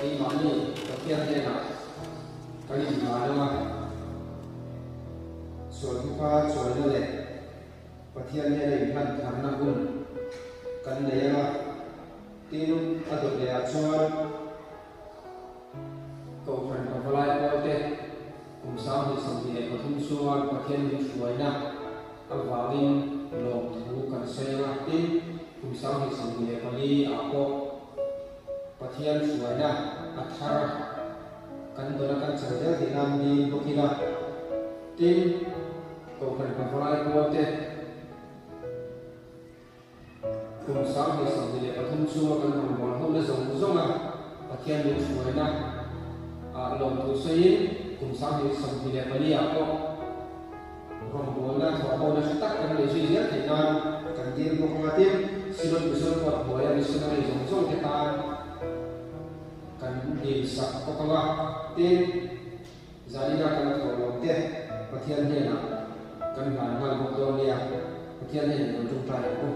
cái món gì đầu tiên đây là cái gì mà đúng khôngส่วนที่ฟ้าสวยนั่นแหละประเทศนี้เลยพันธนาบุญกันเลยว่าที่นุ่มอดุเลยชวนก็พันกับอะไรก็เตะผมสาวที่สังเกตประทุมชวนประเทศนี้สวยนะเอาวาวินลงถูกันเสียว่าที่ผมสาวที่สังเกตคนนี้อาโปประเทศสวยนะอัฐากันตัวนั้นกันเฉลี่ยที่นำดีพวกที่ละที่ก็พันกับอะไรก็เตะผมสาวที่สังเกตประทุมชวนกันมันบอกเขาได้ส่งนะประเทศนี้สวยนะลงทุนซื้อผมสาวที่สังเกตคนนี้อาโปorang bola kalau dah start kan lesi dia dengan kantin pengatin silon besar buat bola di sana di zongsong kita kan di sak pokoknya tim jadi dah kan kalau teh perhatian dia nak kan hal betul dia perhatian dia untuk try aku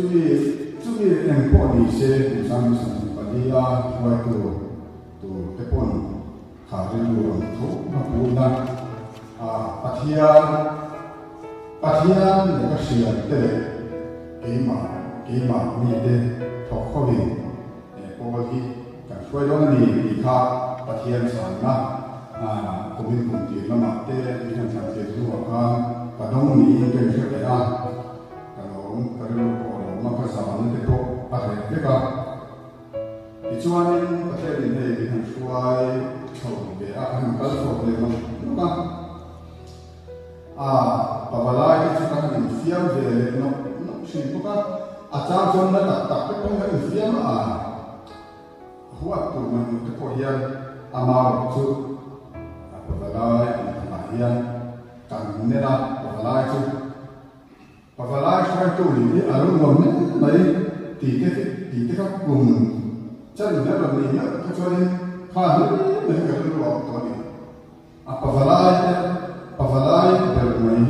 cumi em po ni se usang sang padia wa tu tepon khare lu tho ma puna pathian ne ka sia te keima ni de tho khowi ko hi ka swai dong ni kha pathian san na kumin kum ti lama te ni han san te zu ka dong ni ke se te a ka long ka lu ko ma ka sa ni te ko a re ka chuanin pathian ni ni han swai tho be a han ka tho le ma pabalai chu kan in fiam ve no sin ko ka achang chon na tak ko ka in fiam huwa tu man te ko hian ama chu pabalai ma hian kan ne na pabalai tu ni alu ngom ne mai ti te ka kum chan na ba ni ya ka chon kha ni ka lu wa to ni pavalai bermain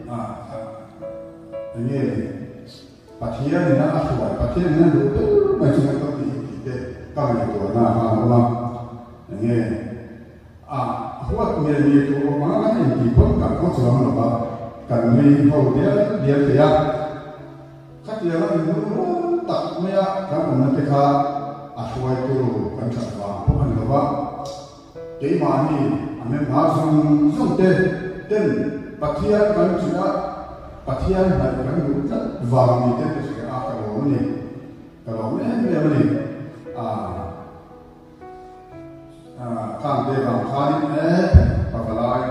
ini pathian na aswai pathian na lu macam apa ni kami itu na apa ini buat ni itu mana ini pun kan kau selama apa kan ni kau dia kat dia lagi tak maya kan mereka aswai itu kan siapa bukan apa jadi mana ame masung sunte ten pathian kan sudah pathian hai kan buta vami ten sudah kalau ni ni kan de bang khali pavalai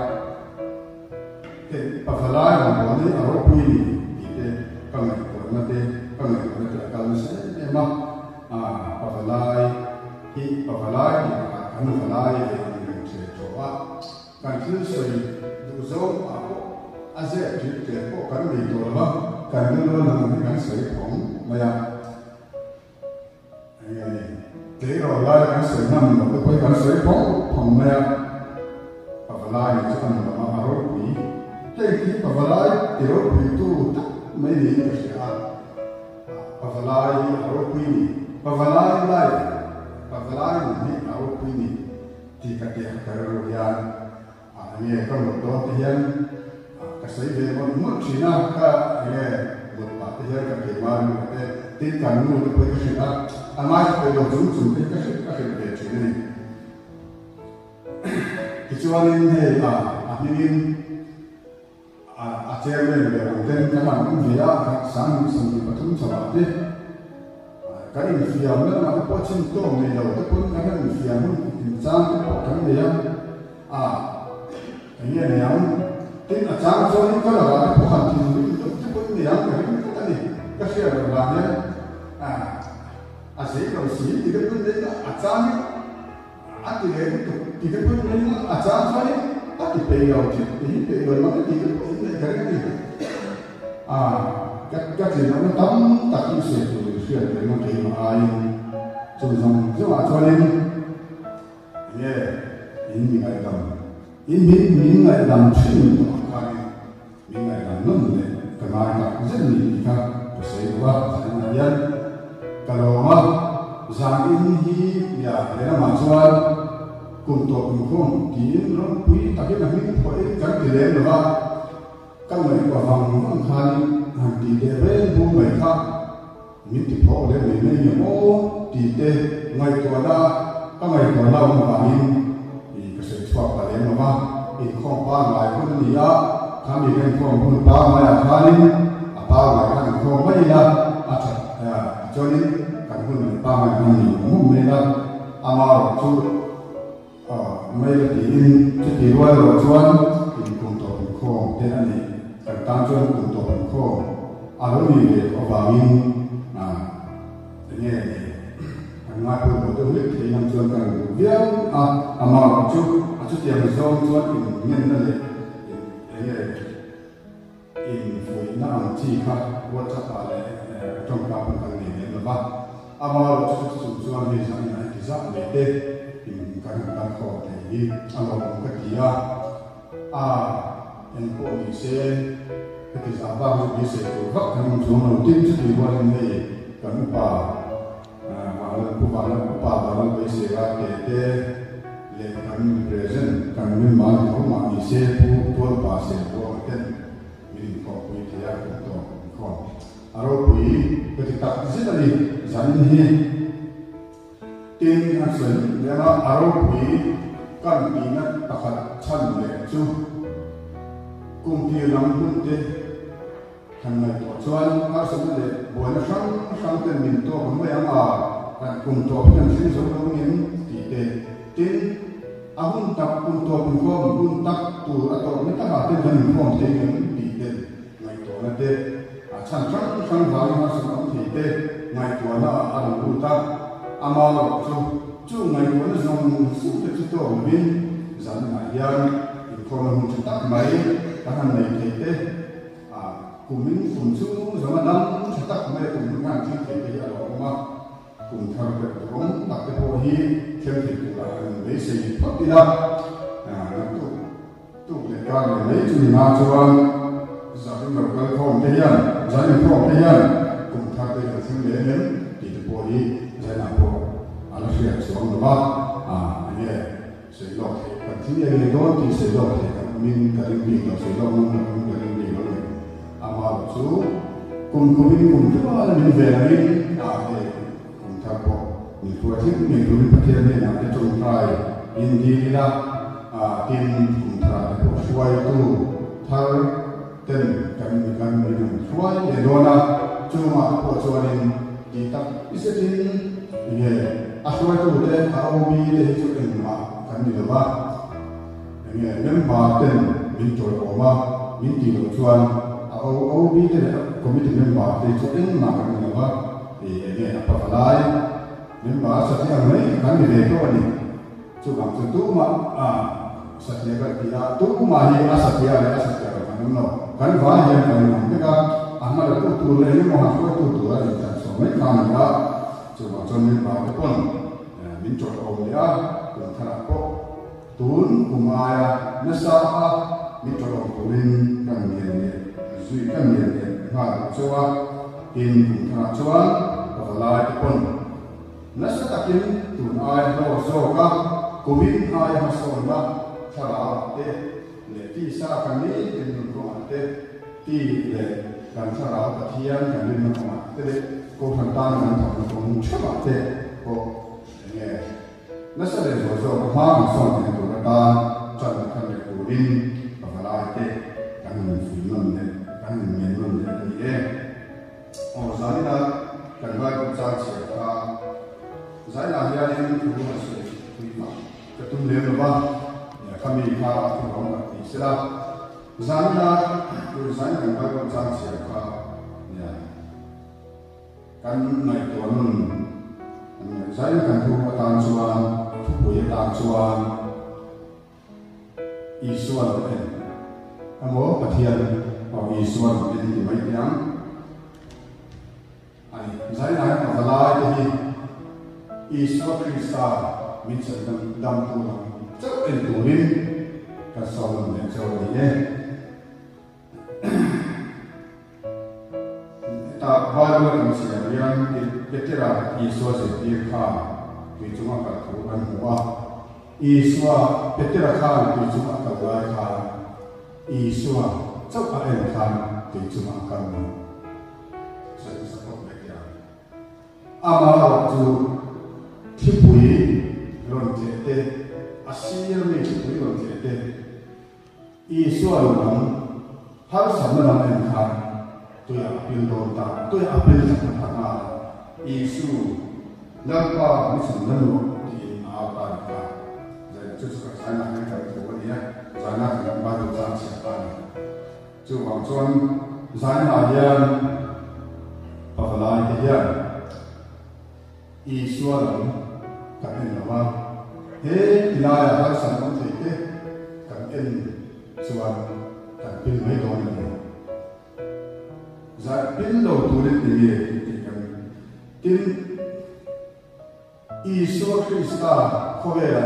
orang ni aro pui ni te kan ko te kan se ema pavalai kan tu soi du zo ako aze tu te ko kan ni do la kan ni lo na kan soi khong maya ai te ro la kan soi nam no ko kan soi khong maya pavalai ni kan ma aro ni te ki pavalai te ro pi tu mai ni ka sia pavalai aro pi ni pavalai ni aro pi ni ti ka te ka ro ya ini kan betul tiang kasih dewan mungkin ka ini buat tiang ka dewan tinkan nu tu pergi sini amas pergi jum kasih betul ini kecuali ini ini ajar ni dan kan dia sang betul sebab dia kan ini fiam ni apa pun cinta ni dah pun kan ini fiam insan kan dia ini yang tin achang so ni kalau ada bukan tin itu pun yang ni kasih orang asyik kalau sih tidak pun dia achang ati itu tidak pun dia achang so ni ati payau ini payau mana tidak pun ini kerana ni kat nama tam tak bisa tu siapa yang kita ain cuma so ni ini ada ini mingai dalam sini kami mingai dalam nunde kemarin tak jadi kita bersewa kemudian kalau zang ini ya ada masalah kuntuk kini orang pui tapi kami boleh kan tidak lepas kan mereka faham kan nanti dere bu mereka ini tipu oleh ini yang tidak mereka ada kan mereka lawan kami swap kalian apa? Ikon pan lai pun ni ya, kami kan ikon pun pan mai kali, apa lai kan ikon mai ya, jadi kan pun pan mai ni, mungkin amal tu mai lagi jadi luar tuan, ikon tu ikon, dan ni tanjung untuk ikon, alami le obamin, ini ngaku betul betul yang tuan kan dia amal tu yang zong tuan ini ni ini fui nak cakap buat apa le trong kampung kami ni lepas amal tu tuan ni sangat kisah lete ini kan kau ni amal kita yang kau ni sen cái giá vàng một cái sẽ có vắt cái một số đầu tiên cho thì quan này cần bà và lần bà và lần cái sẽ ra cái le cần present cần mình mà thì không mà đi xe phụ bà sẽ có cái mình có quý thì là cũng có aro quý cái tập rất là đi dành hi tin hàng xuân để mà aro quý cần đi nó tập chân lệ chú cùng thì làm cũng thế thành này tổ chuan aro xuân lệ buổi nó sáng tên mình to cũng vậy mà cùng tổ nhân sinh sống trong những thì thế tin ahun tak cùng tổ cùng con cùng tak tu atau mình ta bảo tên mình không thể những thì thế ngày tổ nó thế sang vài năm sau thì thế ngày tuổi nó ăn đủ ta ama chú ngày tuổi nó dùng suốt cái chú tổ mình dẫn ngày gian còn mình chúng ta mấy các anh này thì thế cùng mình cùng chú giống như năm chúng ta mấy cùng ngàn thì thế bây giờ mà cùng tham gia cũng đặt cái hội hi theo thì là lấy gì phát đi đó tu để con lấy chú mà cho anh giờ chúng ta có phong thế nhân giờ những phong thế nhân cùng tham gia vào sinh lễ đến thì được bồi giờ nào bộ anh sẽ xuống đó anh nghe sẽ lo cái thứ gì đó thì sẽ lo thì mình cái gì đó sẽ lo mình cái gì đó mà chú cùng mình chúng ta mình về mình cùng tham bộ mình phối hợp mình cùng phát triển nên là cái trồng trai in đi là tin cùng tham bộ xoay tu thao tên kan mình xoay để đó là cuma bộ xoay đi tập sẽ tin nghe xoay tu để thao bi để cho mình mà kan đi đó nghe nên mà tên mình cho mà mình đi lo xoay bi để committee member để cho mình mà kan đi đó thì nghe apa lại nên mà sẽ thấy mấy kan đi để thôi chú bạn chú tu mà sẽ thấy cái gì tu mà hi asatya no kan va ya kan no ka amma la tu le mo ha tu la ni ta so me ka ni ya chu ma chon ni ba ko pon min cho o ya ko thara ko tun kumaya na sa a min cho o rin kan ni ne zui kan ni ne ha cho wa in kun thara cho wa ko la ko pon na sa ta kin tun ai no so ka ko min ai ha so na thara te le ti sa kan ni tin ko te ti le kan sa ra ta thian kan ni ma ma te ko than ta kan ta ko mu chwa te ko nge na sa le zo ko ma ma so ni ko ta chan kan le ko rin pa la te kan ni fu non ne kan ni men non ne ni e o za ni na kan ba ko cha che ta za la ya ni ko ma se ni ma ka tum le ba kami ka ko ma ti sira zanna ko zan kan ba ko chan che ka ya kan nai to nun zan kan tu tan chuan tu pu ye tan chuan i suan ne amo pathian o i suan ne ti mai yang ai zan ai ka la ti i suan krista min san dam tu chắc là tụi mình cả sau lần này sau này nhé ta bao nhiêu lần sẽ làm cái là Isu sẽ đi khá thì chúng ta phải thủ ăn hoa Isu cái là khá thì chúng ta phải lại khá Isu chắc là em khá thì chúng ta cần sẽ có cái gì ama tu thipui ron te Asia ni thipui ron te Isu alun har samna em khá tôi appeal don ta tôi appeal sa thana Isu lampa ni samnanu di apa ka jadi tu sana ni ka tu ni sana ka ba tu sa siapa tu wang chuan sana yan pavalai ya Isu alun ka ni lawa he ilaya har samna te ka en chuan ka pil mai don ni za pin lo tu le ti kan tin Isu Krista khove la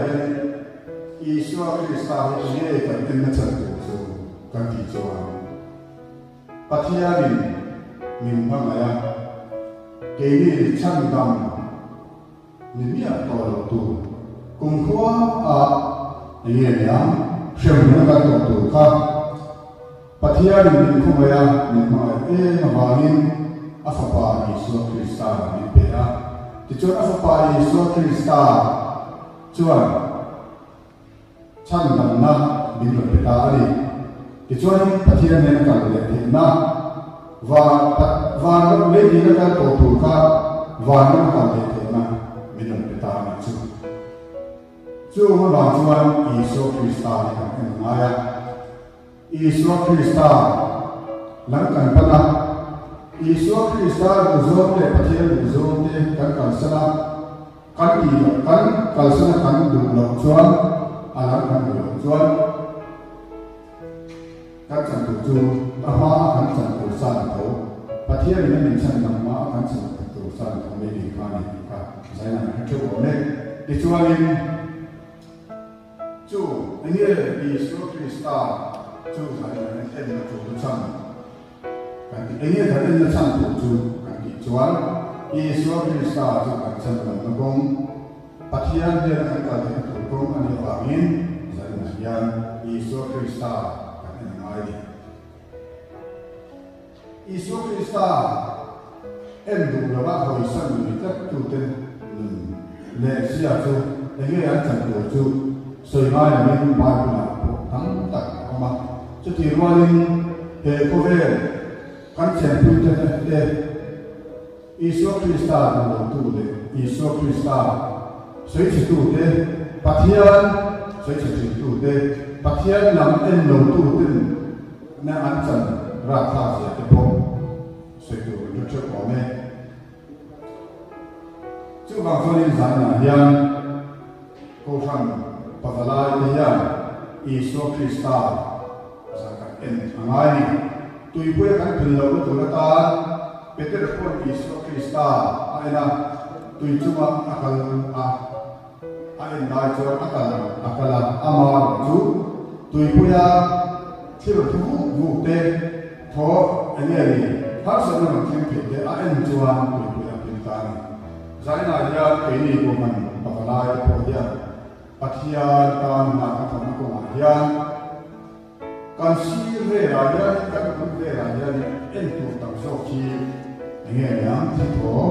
Isu Krista he kan tin na chan tu so kan ti cho Pathianin min mangaya kini chandam nimia tol tu kumkhua a yeniam shemna ka tu ka Pathianin min khumaya min mangaya mawangin afapa Yesu Krista min pera tichon afapa Yesu Krista chuan chandam na min peta ani Kecuali Pathian yang akan melihat na, warna lagi nak tertuka, warna akan melihat na minum petang itu. Cuma bantuan Yesus Kristus yang mengaya, Yesus Kristus langkan pada, Yesus Kristus berzon le Pathian berzon le kan kalsana, kan kalsana kan dulu jual, alam kan dulu jual. Kan chẳng tổ hoa kan chẳng tổ san thấu, và thiên nhiên mình chẳng nằm hoa kan chẳng tổ san thấu mấy điều quan này cả, giải là cái chỗ này, để cho anh chú anh ấy Yesus Kristus chú giải là anh là chủ chân, cái anh ấy thật là chân tổ chú cái chú anh Yesus Kristus chú cái chân là nó công, và thiên nhiên anh ta thì tổ công anh ấy vào miền, giải là yan Yesus Kristus Yesus Kristus endung lama hồi sang người tất tu tên lệ sĩ tu để cái anh chẳng được tu soi mai là mình mai cũng là thắng tận không mà cho thì qua linh hệ cô về căn chèn tu tên để Yesus Kristus endung tu để Yesus Kristus soi chỉ tu để Pathian soi chỉ tu để Pathian làm endung tu tên nên anh chẳng ra thà gì cái bộ sự tu được cho họ nghe chứ bằng phương diện giải là hiện cô phần và lại thì hiện Yesus Kristus giải các em hàng ngày tùy quê các tình lâu tụi nó ta Peter Paul Yesus Kristus ai là tùy chung ai đại cho akal amar chú tùy quêที่เราทุกงูเตะท้ออันนี้ถ้าสมมติเราคิดผิดเนี่ยอันจวนเป็นเป็นการใจน่าจะเป็นนี่ก็มันปกติพอดีปัจจัยการนักธรรมก็มาเยอะการซีเรียร์อะไรการพูดเรื่องอะไรเอ็นตัวตั้งโซ่ชีอย่างเงี้ยที่ท้อ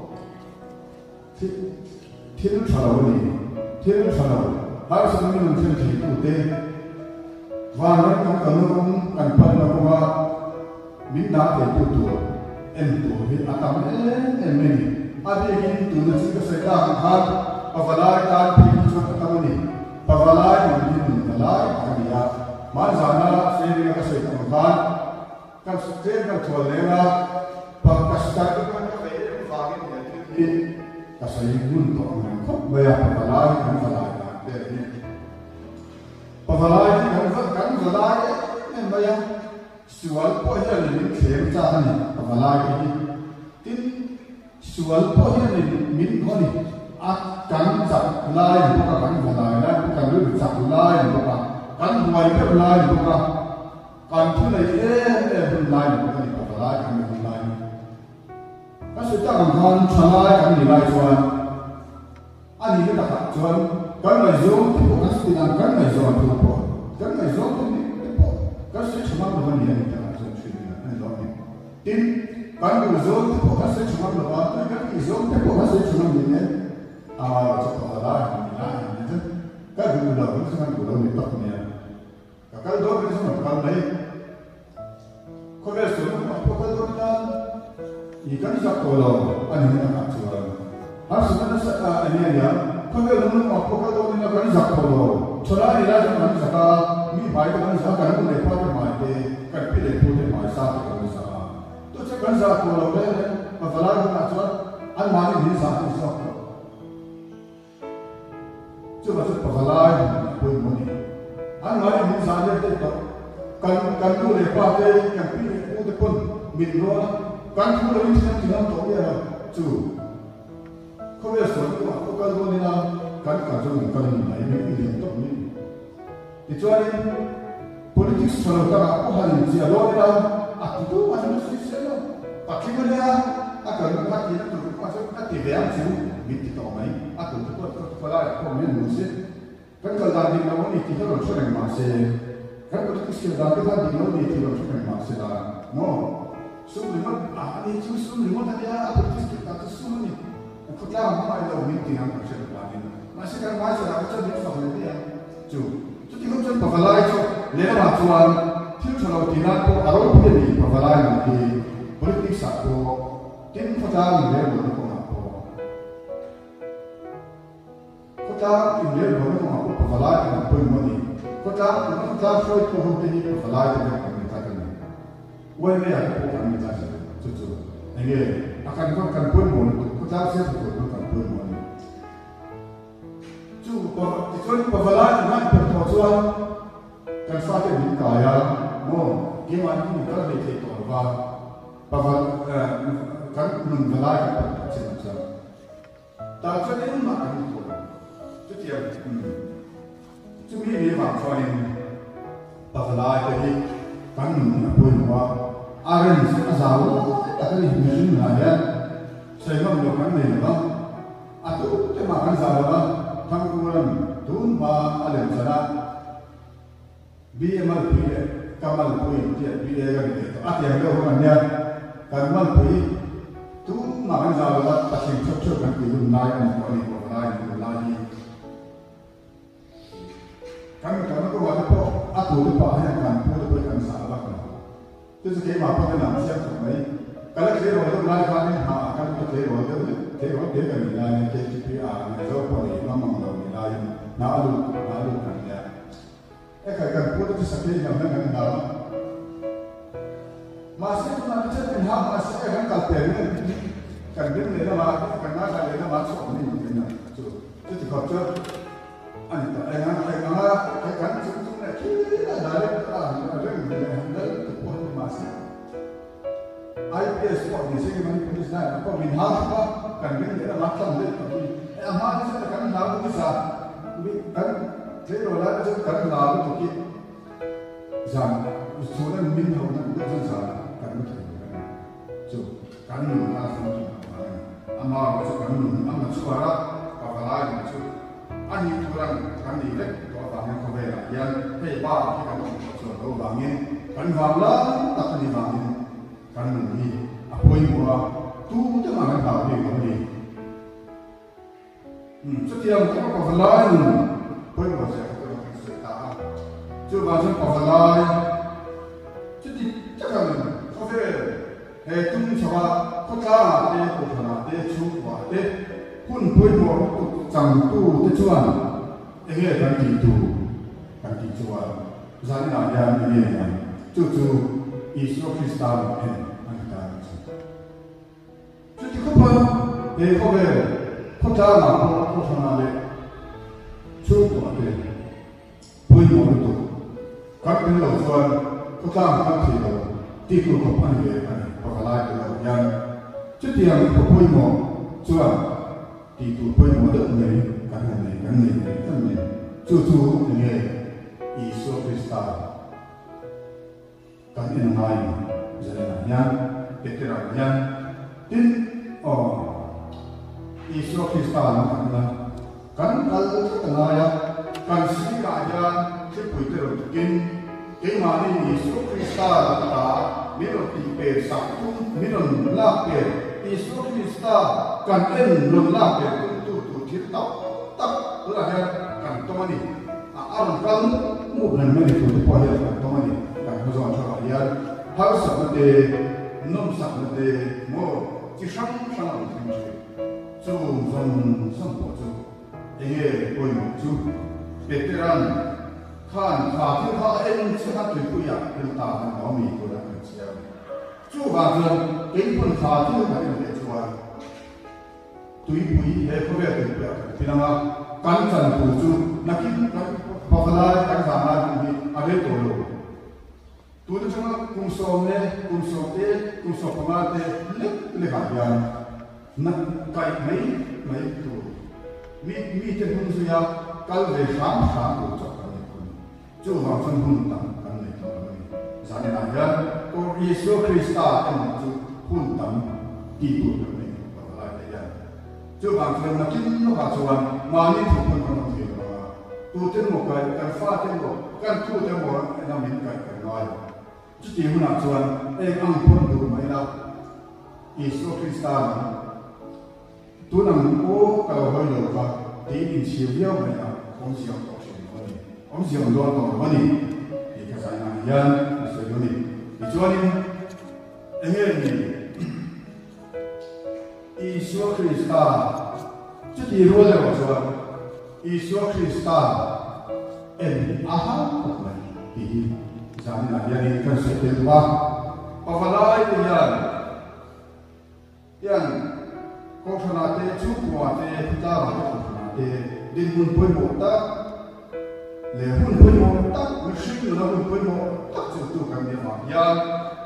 ที่นั่นชาลวันนี้ที่นั่นชาลวันถ้าสมมติเราคิดผิดตัวเตะวันนั้นkan kanung kan pan na kuma minda te tu em tu hi atam em ni abi gin tu na chi ka sai ka khan pavalai ka phi chu ka tam ni pavalai ni ni palai ka ya ma jana se ni ka sai ka khan kan se ka thol le na pa ka sta ka ka ve fa gi ni ka sai gun to na ko ba ya pavalai kan palai ka te ni pavalai kan zalai em ba ya sual po ya ni khem cha ni pavalai ki tin sual po ya ni min ko ni a kan chak lai ni ka kan zalai na kan ru chak lai ni ka kan huai ka lai ni ka kan thu nei lai ni ka ni pavalai kan ni lai ka su ta kan han chalai kan ni lai chuan ani ni ka chuan kan mai zo ko ka su tin kan mai zo tu po kan mai zo tu ni po ka se chama lo ni ani ta zo chi ni ani lo ni tin kan mai zo tu po ka se chama lo ba ta kan mai zo tu po ka se chama ni ne a cho pa la ni la ni ta ka du lo ni sa du lo ni ta ni ka ka do ni sa ka mai ko ve so no po ka do na i kan sa ko lo ani na ka chuan har sa na sa ani ya Kau belum apa kau ni nak kau zakar lo. Cuma ni lah jangan zakar. Mi baik kan zakar tu lepas tu mai de, kan pilih tu de mai sah tu zakar. Tu cakap zakar lo le, kalau tu nak cakap, an mana ni zakar zakar. Cuma tu kalau pun moni. An mana ni zakar tu kan tu lepas de, kan pilih tu de pun minro, kan tu lagi macam tu dia tu. Kau biasa tu aku kalau ni lah kan kalau kalau ni lah ini dia tu ni. Kecuali politik sekarang tak aku hal ini siapa ni lah tu macam tu sih pakai mana akan pakai itu macam pakai beam tu binti tahu mai aku tu kalau komen musik kan kalau dah dilawan itu kalau sudah masih kan kalau kita dah dilawan itu kalau sudah masih dah no sebelum ini tu sebelum tadi aku kita tu sebelum ni aku tahu apa yang binti yang macam tu masih kan masih dah macam itu soalnya dia tu tiga macam pakalai tu lewat tuan kalau tidak ko arok ni pakalai ni politik satu tim fatal ni boleh ko apa kota ini boleh ko apa pakalai ni pun moni kota foi ko ni pakalai ni kami kata ni wai me aku kami kata tu ini akan pun moni kota saya tu akan pun moni tu itu pakalai ni pertujuan kan fakir ni kaya mo gimana ni kalau dia itu apa bahwa kan belum belai macam tak jadi makan itu dia cuma dia makan bahwa tadi kan pun bahwa orang asal akan hidup naya saya melakukan ni apa atau dia makan sahaja kan kemudian tuan ma alam sana BML kamal pui dia kan itu yang dia orang dia kamal pui tu makan sahaja pasien cocok kan itu naik ni lain kan tu ada po aku lupa kan pun kan sahaja kan tu sekali apa kan nama siapa mai kalau saya orang tu naik kan kan kita orang dia kan lain KPR ni so pun ni memang lain nalu kan dia kan pun tu sekali yang masih tu nak cakap hak masih kan kalpen kan dia ni nama kan nama dia nama masuk ni kan tu kau cakap anda kan tu nak kira dari ada tu pun masih IPS pun ni segi mana polis nak apa minhag apa kan dia macam dia tapi amal ni kan lalu bisa kan saya orang tu kan lalu tu kita jangan sudah minhag nak buat sahaja so kanun langsung amal macam kanun amal suara pakalai macam ani orang kami lek kalau bangun kebaya yang hebat kita macam so bangun kan wala tak ni bangun kanun ni apa yang buat tu jangan tahu ni setiap kita pakalai pun macam kita cuba macam pakalai jadi jangan tum chwa khotla te ko thana te chu wa te kun pui mo chang tu te chuan enge kan ti chuan zani na ya ni ni chu Isu Kristal en an ta chu ti ko pa ko be khotla na ko thana le chu wa te pui mo tu ka tin lo chuan khotla ka ti lo ti ko ko pan ye pakalai tu yang jadi yang pui mo cuan di tu pui mo dah ni kan ni cucu ni Isu Kristal kan ini naik jalan yang veteran yang tin Isu Kristal kan kalau tengah ya kan si kaya si pui terutkin kemana Isu Kristal ta minum tipe satu minum lapar Isu Kristal kan minum lapar tu kita tak berakhir kan teman ni orang kan bukan mana tu payah kan teman ni kan macam dia harus seperti nom seperti mo kisah macam tu ini tu veteran kan hati sangat berkuya tentang kami orang kecil. Cuba tu pun hati kami berjuang. Tuipui hebat berkuya. Bila kancan tu nakin pakalai kan sama ini ada tolo. Tu cuma kumsomte lehayan. Nak kait mai tu. Mi terhun suya kalau bersama tu. Cuba macam pun tak kan ni. zani na ya ko Yesu Krista en chu hun tam ti tu ni ba la ya chu bang chen na kin no ba chuan ma ni thu kon kon ti ba tu ten mo ka kan fa ten mo kan tu ten mo na min ka ka ngai chu ti hu na chuan e ang pon du mai la Yesu Krista tu nang o ka hoi lo ka ti in chiu yo mai la ong siang to chen mo ni ong siang do to mo ni ni ka sai na yan so yo ni chuan ni ni Yesu Krista chu ti ro le wa chuan Yesu Krista en aha ko mai ti zani na yan ni kan se te wa pa fa lai ti yan ko thana te chu ko te ta ba ko thana te din mun poi mo ta le hun poi mo ta mi shi na hun poi mo ta chu tu kan ni ma yan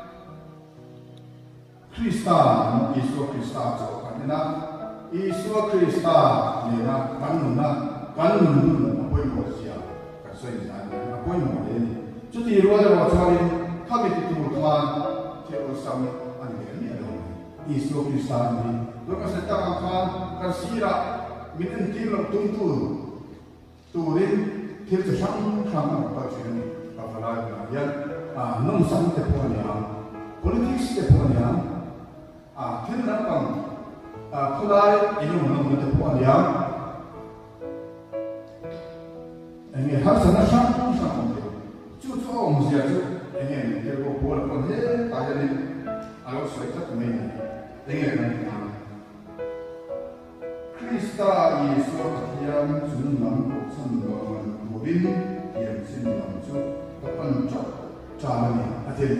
Krista Yesu Krista cho kan na Yesu Krista ni na kan na poi mo sia ka sai na poi mo le ni chu ti ro le wa cha ni ka mi ti tu khan ke o sam an ni ni lo Yesu Krista ni lo ka sa ta khan ka sira min en ti lo tum tu rin thil cha sang sang na pa chi ni pa fa la na yan nong sang te po ni politics te po ni thil na pang khulai inu nong te po ni anh har sana sang chu chu om zia chu anh ke ko por ko he ta ja ni alo soi ta me ni anh Krista Yesu yang sun nam sun nam mo bin yang sin nam chu ta pan cha ni aten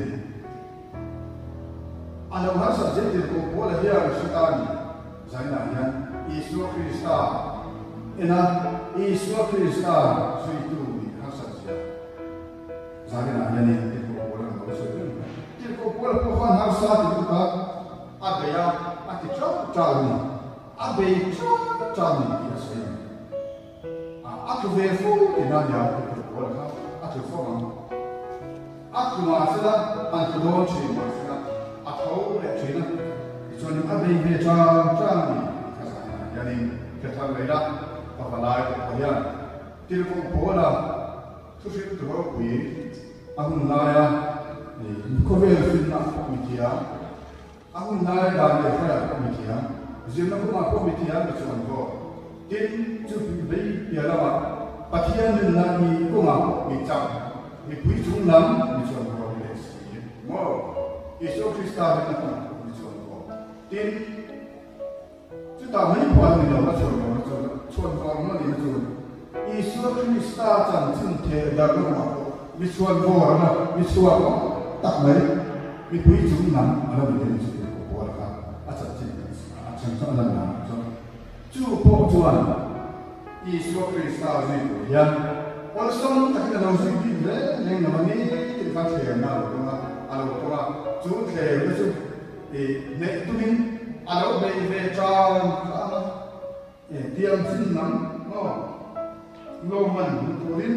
alo har sa je ko por he ar sitani zaina yan Yesu Krista ena Yesu Krista suitu ni hasasya zani na yani ko bola ko suitu ko bola ko han hasa tu ka abaya ati chani abe chani ya sai atu ve fu ina ya ko bola ka atu fo atu ma sala an to do chi ma sala atu le chi na choni abe ve chani yani ke thal leila pa lai ko ya til ko bola tu sit to ko yi ahun na ya ni ko ve fin na ko mi tia ahun na ya da le fa ko mi tia zin na ko ma ko mi tia mi chon ko tin chu bi ya la wa pathian ni na ni ko ma mi cha mi pui chung nam mi chon ko le si mo Yesu Krista ni ko mi chon ko tin chu ta mai po ni lo chon ko chuan ko ma ni chu Yesu Krista chan chin the da ko ma mi chuan ko na mi chuan ko tak mai mi pui chung nam ala mi ni chu ko ko ka a chan chin a chan chan na na chu po chuan Yesu Krista ni ko yan ol som tak na no sin bi le le na ni ti ka the na lo ma alo ko ma chu the le chu ne tu min alo be ve chan tiang sin nam no lo man turin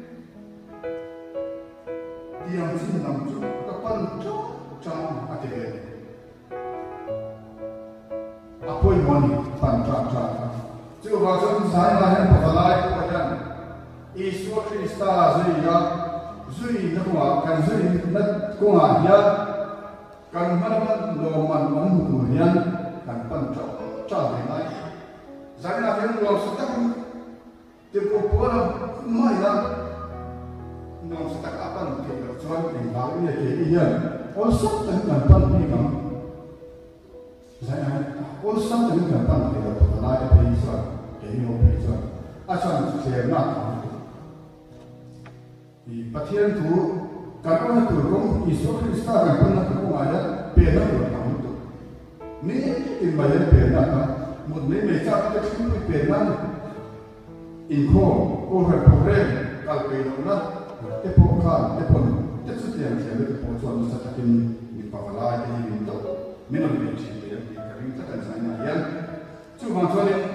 tiang sin nam chu kapan chu chang atebe apoi mon pan cha chu ba chon sai na hen pa lai ko yan Yesu Krista zui na ko kan zui na ko ya kan man lo man tu yan kan pan cha mai zani na fen lo sa ta te ko pola mai la no sa ta ka pan ke lo chuan ni ba ni ke yan o sa ta kan pan ni kam zani o sa ta kan pan ke lo la ya pe sa ke ni o pe sa a chan ke na i pathian tu kan ona tu rom Yesu Krista kan pan na ko aya pe na ko ta mu ni in ba ya pe na một mấy mấy cha các chú bị bể năn in khô cô phải phô rèn cào bể nó nát cái phô khan cái phô cái chút tiền sẽ được phô cho nó sẽ thành bị phá lại cái gì đó mình làm việc chỉ để cái cái tất cả những cái này chú mang cho nên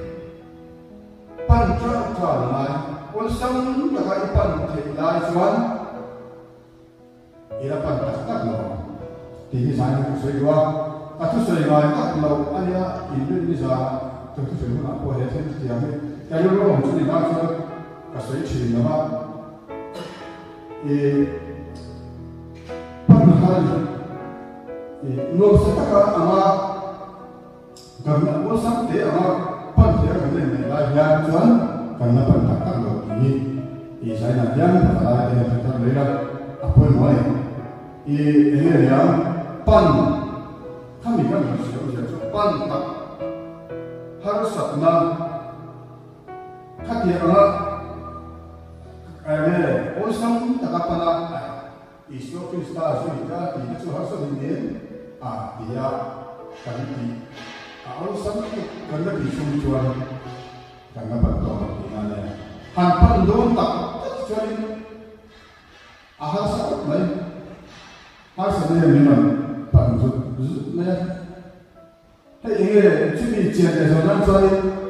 pan cho lại ôn sống là cái pan thì lại chuan sai ku sei wa a tu sei ngai tak lo ania in bin ni za tu tu sei na ko he then ti ame ka lo lo chu ni ba chu ka sei chi na ma e pan hal e no sa ta ka ama gamna mo sam te ama pan te ka ne la ya chuan kan na pan tak tak lo ni e sai na yan pa la te ta ta le la a poi moi e ene ya pan kami kan pan tak harus satna katia ala ane osam takapana isu Krista suika itu harus dindin dia kanti osam karena disumjuan karena bantuan dinanya hanpan don tak jadi ahal saat lain harus ada memang panjut nah 이게 집이 지역에서 남자의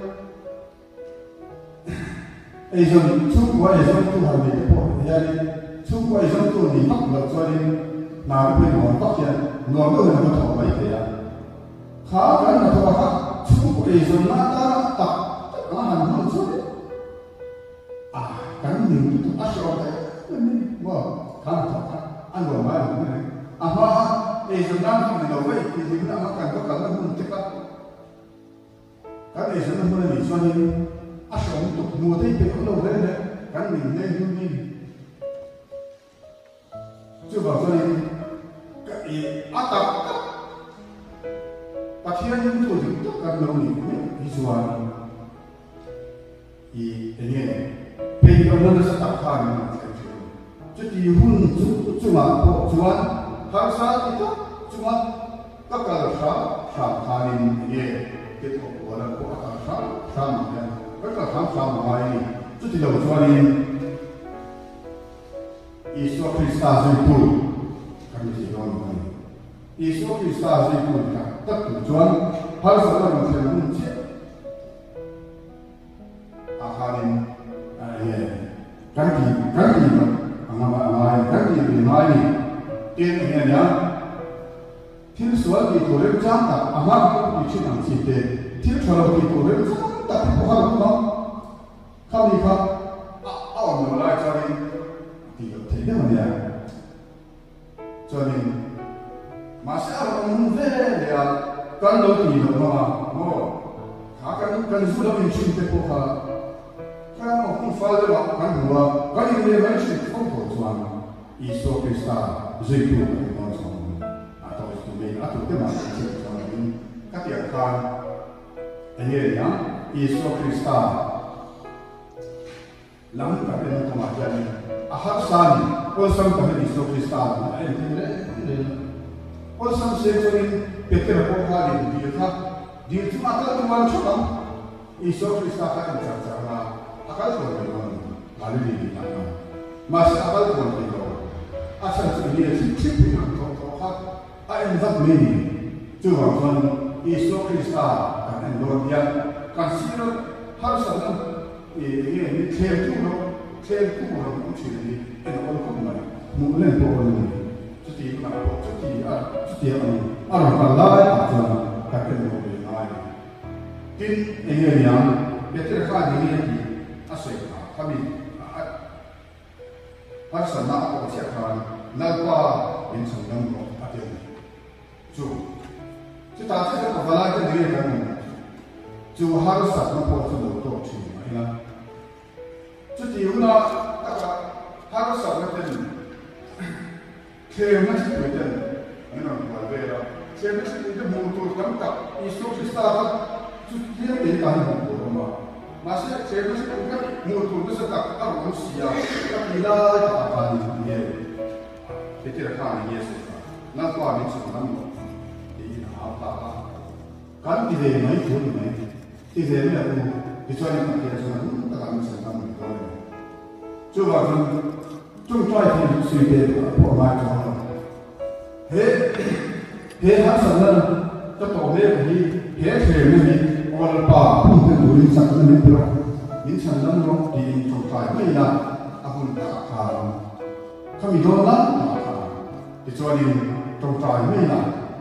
이전 축구와 이전도 하게 되고 야니 축구와 이전도 니막 넣어줘야 나를 원밖에 너무 더 많이 돼야 가간 나타가 축구 이전 나타 딱 하는 소리 아 가는 님도 아쉬워요 뭐 간다 안 거 말이네 아마 이전 나타는 거 왜 이제 나만 간거 간거 문제가 kan ini sebenarnya mulai misalnya asal untuk mudah itu kalau ada kan ini coba soalnya atap pakaian itu kan ini visual ini pegangan setakkan jadi hun cuma harus itu cuma kakak sah ini itu orang ko sama ya mereka sama lain itu tidak kecuali Yesus Kristus itu kami sedang Yesus Kristus itu tak tujuan harus ada manusia kunci akalin ganti lain ini ya Til suatu itu rencana, amal itu yang cipta. Til kalau itu rencana, tapi bukan apa. Kami kan awal mulai cari tidak mana. Cari masih orang dia kalau tidak mau, akan sudah mencipta bukan. Kalau pun falda kan dua, kalau ini macam apa tuan? Yesus Kristus itu atau tema ini katakan ini yang Yesus Kristus lalu katakan kemajuan ahsan kosong kami Yesus Kristus ini kosong sesuatu Peter Paul dia cuma kalau tuan cakap Yesus Kristus akan bercakap akal tuan lalu ini masih akal tuan asal sebenarnya cip yang Ayat empat ini, coba tuan Yesus Kristus kan luar biasa. Kasih harus ada ini tertutup orang ucap ini orang kumai, mulai orang cuti orang kalai tuan kakek orang lain. Tin ini yang betul kan ini asyik kami harus ada apa siapkan nalpa yang sedang Ju, kita akan berbalas dengan kamu. Ju harus satu porsi untuk cuma, ya. Jadi una harus satu porsi. Kerana sebenarnya, ini berbeza. Kerana itu muncul kampak. Isu kita dia tidak berubah. Masih kerana sebenarnya muncul sesuatu manusia. Bila apa ini? Kita akan Yesus. Nampak ini semua. Kan tidak main pun main, tidak ada pun kecuali kita semua tak akan senang berdoa. Coba contoh ini sudah apa macam hasilnya tertawa ini ini orang apa pun terus sangat menentukan. Ini sangat menentukan di contoh ini ya aku tak akan kami doa kecuali contoh ini ya.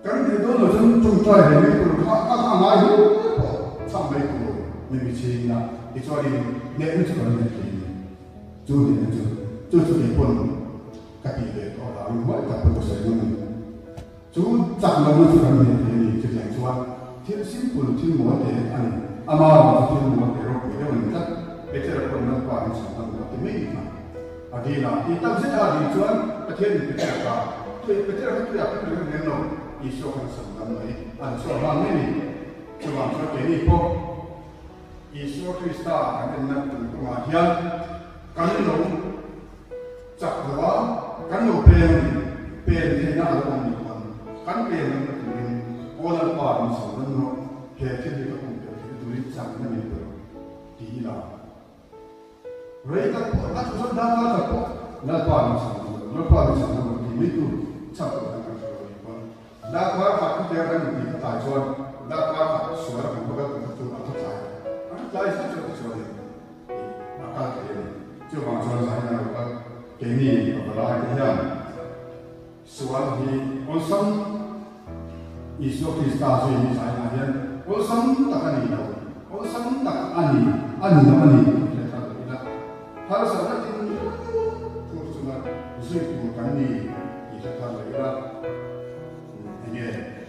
kan ti do lo chung trai he ni ko ka ngai hu cham mai ko mi mi chi na ti cho ni ne u chu ko ne ti chu ni chu ni pon ka ti le to la wi wa ka ko sai ni chu cham lo chu kan ne ti ni chu yang chuan thiên simple thiên mo te ani ama thiên mo te ro ko de ni ta pe te ro na pa ni sa ta ti me ni adina i ta se a di chuan pa thiên ni pe ka tu pe te ro tu ya pe ro ne no i so kan sa na mai an so ba me ni chu wa so ke ni po i so Krista kan na tu ko ma hian kan no chak wa kan no pe ni na lo ni kan pe ni ona pa ni sa na no he te ni ka kun te tu ri chang na ni ko ti la rei ta po na so da ta po na pa ni sa no ti mi tu chak ko na ka so ni ko da kwa ka ku te ran ni ka ta chon da kwa ka so ra ko ka ku tu a ta lai sa cho so ni na ka te ni就往说来呢个给你个来个样说你我生Yesus Kristus ini saya nahian, orang tak ani tahu, orang tak ani kita tidak. Harus ada ini, terus cuma usul bukan ini kita tidak. Ini,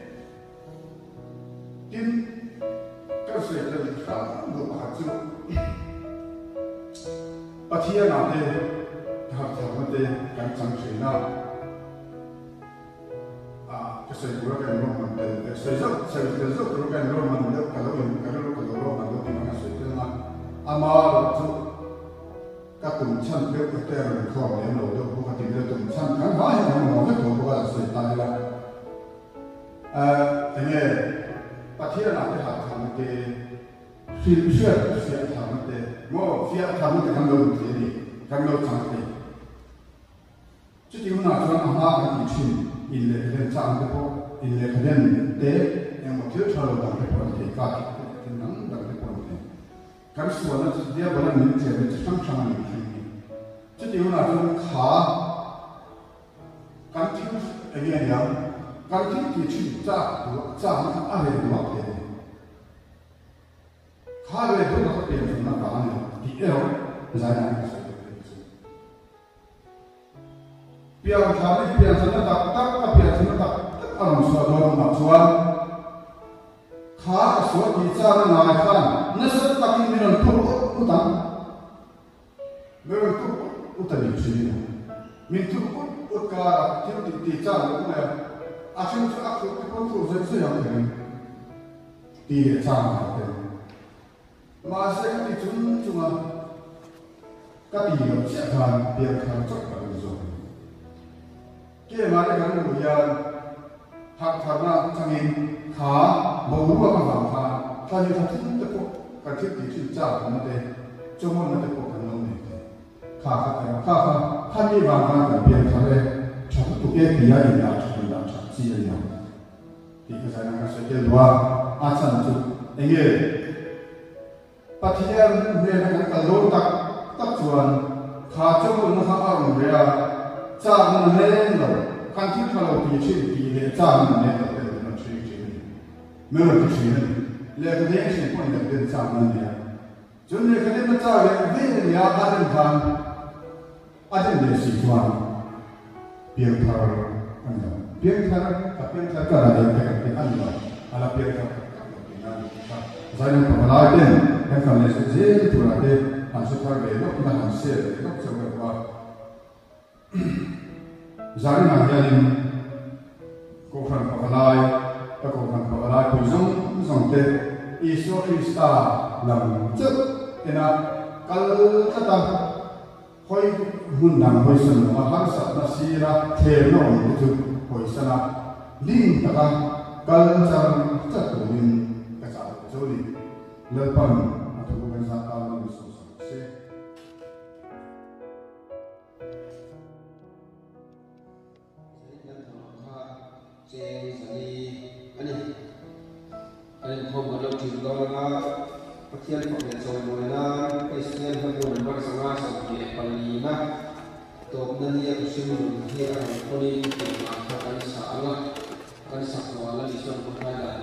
tim kerja kita berhasil. Pastinya nanti harus nanti yang sanksinya. Saya juga kan roman dan saya juga kan roman dan kalau roman itu dimana saya nak amal itu katung chan ke keteran kau yang lo itu bukan tidak tung chan kan banyak yang mau itu bukan saya tanya lah. Ini pastinya nanti harus nanti siap nanti mau siap nanti kan lo jadi kan lo cantik. Jadi mana tuan amal kan dicin. In le kden chang ko in le kden te yang mo thil thalo dang ke pon te ka tin nang dang ke pon te kan suana dia bana min che me chang chang ni chi ti una tu kha kan thi eng yang kan thi ti chi cha ma a le ma te kha le do ka te na ka ni ti ero za na ka so biar kami biar sana tak biar sana tak alam suara nak suan kah suat bicara naikkan nasab tak minum turut utang di sini minum utkar tiap bicara punya asing aku pun yang ini dia sama masa itu cuma katinya siapkan biar kami cepat Kaya mari kan kemudian hak karena cangin kha mau buat apa tadi tadi tepuk kacip di cinta nanti cuma nanti pun kan nanti kha tadi bangga biar kare cakap tu dia ini dah cakap sih ya di kesana kasih dua asan tu ini patihan mereka kalau tak cuan kha cuma nak orang dia Jangan lelo, kan kita kalau bicara dia jangan lelo dengan cerita. Mereka cerita, lagi dia cerita pun dia jangan dia. Jadi kalau macam dia ada situasi biar kerana dia anda, ala biar saya pemelayan yang kami sendiri tu ada masuk kerja, nak hasil, nak seberapa. Zari nantian kofan pakalai, kuzung te Yesus Kristus lam cek ena kal kata hoi hundang hoi sen mahal sat nasira terno itu hoi sana ling kata kal car cek ling kata joli lepan atau bukan sata Yesus se Ani kau kalau cinta dengan pakian pakai soalnya, Kristen pun bersama sama Palina, top nanti aku semua dia orang ini kita akan salah, kan sakwa la lison ko kala